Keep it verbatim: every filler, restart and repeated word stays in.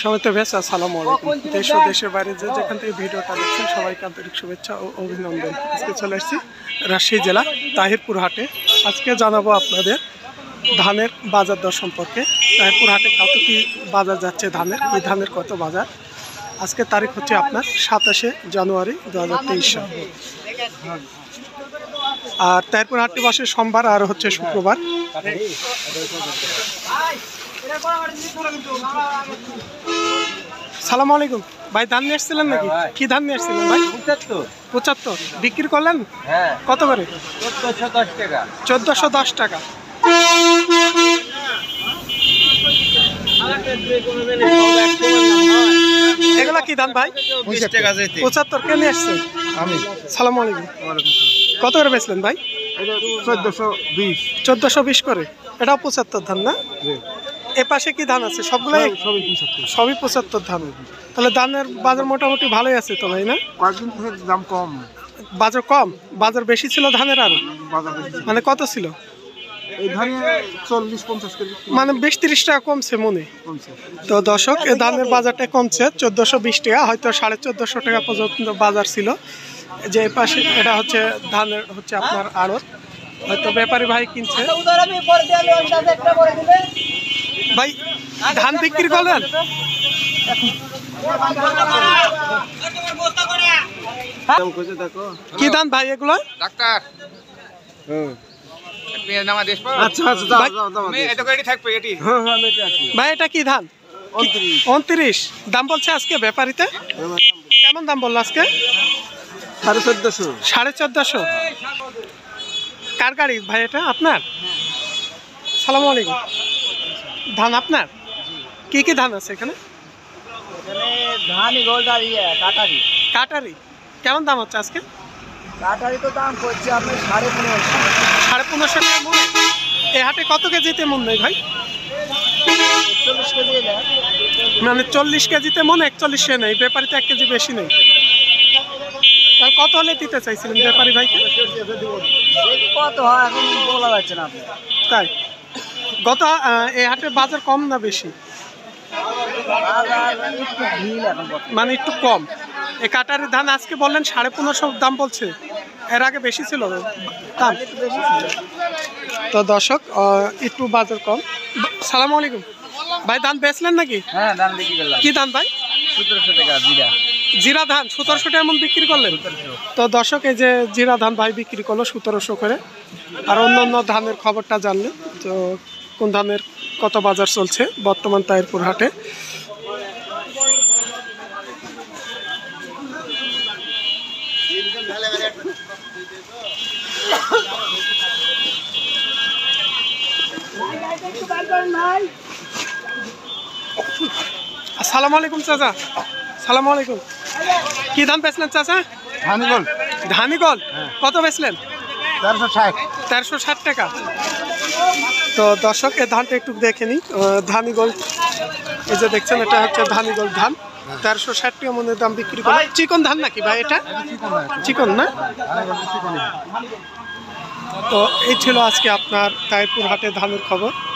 সমিত ভেস আসসালামু আলাইকুম। দেশ ও দেশের বাইরে যে যেখান থেকে ভিডিওটা দেখছেন সবাইকে আন্তরিক শুভেচ্ছা ও অভিনন্দন। আজকে চলে এসেছি রাজশাহী জেলা তাহিরপুর হাটে। আজকে জানাবো আপনাদের ধানের বাজার দর সম্পর্কে। তাহিরপুর হাটে কত কি বাজার যাচ্ছে ধানের, এই ধানের কত বাজার। আজকে তারিখ হচ্ছে আপনার সাতাশে জানুয়ারি দু হাজার তেইশ সাল। আর তাহিরপুর হাটটি বসে সোমবার আর হচ্ছে শুক্রবার। সালাম আলাইকুম ভাই, ধান নিয়ে এসেছিলেন নাকি? কি ধান নিয়ে এসেছিলেন ভাই? পঁচাত্তর বিক্রি করলেন কত করে? চোদ্দশো দশ টাকা। এগুলা কি ধান ভাই? পঁচাত্তর কে নিয়ে এসছেন? আমি। সালাম আলাইকুম। কত করে বেচলেন ভাই? চোদ্দশো বিশ। চোদ্দশো বিশ করে। এটাও পঁচাত্তর ধান না? এ পাশে কি ধান আছে? সবগুলাই সবই পঁচাত্তর ধান। তাহলে ধানের বাজার মোটামুটি ভালোই আছে তো ভাই না? কয়েকদিন থেকে দাম কম। বাজার কম? বাজার বেশি ছিল ধানের আরো? মানে কত ছিল? এই ধানে চল্লিশ পঞ্চাশ কেজি, মানে বিশ তিরিশ টাকা কমছে মনে। তো দর্শক, এই ধানের বাজারটা কমছে চোদ্দশো বিশ টাকা, হয়তো সাড়ে চোদ্দশো টাকা পর্যন্ত বাজার ছিল। যে পাশে এটা হচ্ছে ধানের হচ্ছে আপনার আড়ত, হয়তো ব্যাপারী ভাই কিনছে। ভাই ধান বিক্রি করলেন? কি ধান ভাই এগুলো? ডাক্তার ভাই এটা কি ধান? উনত্রিশ দাম বলছে আজকে ব্যাপারীতে। কেমন দাম বললো আজকে? সাড়ে চোদ্দশো। সাড়ে চোদ্দশো। কার গাড়ি ভাই এটা? আপনার? সালাম আলাইকুম। ধান আপনার? কি কি ধান আছে এখানে? কাটারি কেমন দাম হচ্ছে আজকে? কাটারি তো দাম করছে আপনার সাড়ে পনেরোশো। সাড়ে পনেরোশো টাকা মন। এই হাটে কত কেজিতে মন নেই ভাই? চল্লিশ কেজি। মানে চল্লিশ কেজিতে মন, একচল্লিশে নেই, ব্যাপারীতে এক কেজি বেশি নেই। তাহলে কত হলে দিতে চাইছিলেন ব্যাপারী ভাইকে? কত হয় এখন বলা যাচ্ছে না। তাই গত এই হাটের বাজার কম না বেশি? মানে একটু কম। এই কাটারি ধান আজকে বললেন সাড়ে পনেরোশো দাম বলছে, এর আগে বেশি ছিল দাম। তো দর্শক, একটু বাজার কম। সালাম আলাইকুম ভাই, ধান বেচলেন নাকি? হ্যাঁ ধান বিক্রি করলাম। কি ধান ভাই? সতেরোশো টাকা জিরা। জিরা ধান সতেরোশো টাকা এমন বিক্রি করলেন? তো দর্শক, এই যে জিরা ধান ভাই বিক্রি করলো সতেরোশো করে। আর অন্য অন্য ধানের খবরটা জানলে তো কোন ধানের কত বাজার চলছে বর্তমান তাহিরপুর হাটে। আসসালামু আলাইকুম চাচা। সালাম আলাইকুম। কি ধান বেচলেন চাচা? ধানিগোল। ধানিগোল কত বেচলেন? তেরোশো ষাট। তেরোশো ষাট টাকা। তো দর্শক, এই ধানটা একটু দেখে নিই। ধানিগোল এই যে দেখছেন, এটা হচ্ছে ধানিগোল ধান। তেরোশো ষাট টাকা মনের দাম বিক্রি করে। চিকন ধান নাকি ভাই এটা? চিকন না? তো এই ছিল আজকে আপনার তাহিরপুর হাটে ধানের খবর।